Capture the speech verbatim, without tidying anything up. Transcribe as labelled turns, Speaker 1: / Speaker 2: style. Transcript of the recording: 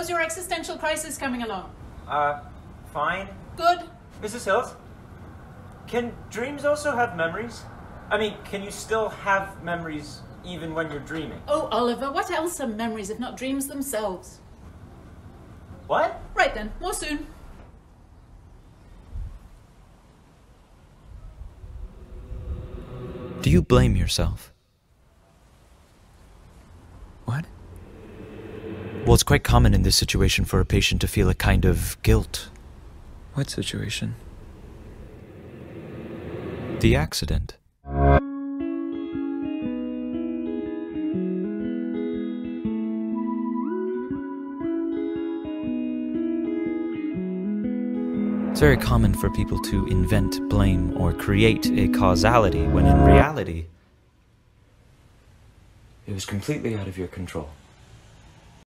Speaker 1: how's your existential crisis coming along?
Speaker 2: Uh, fine.
Speaker 1: Good.
Speaker 2: Missus Hills, can dreams also have memories? I mean, can you still have memories even when you're dreaming?
Speaker 1: Oh, Oliver, what else are memories if not dreams themselves?
Speaker 2: What?
Speaker 1: Right then, more soon.
Speaker 3: Do you blame yourself?
Speaker 4: What?
Speaker 3: Well, it's quite common in this situation for a patient to feel a kind of guilt.
Speaker 4: What situation?
Speaker 3: The accident. It's very common for people to invent, blame, or create a causality when in reality, it was completely out of your control.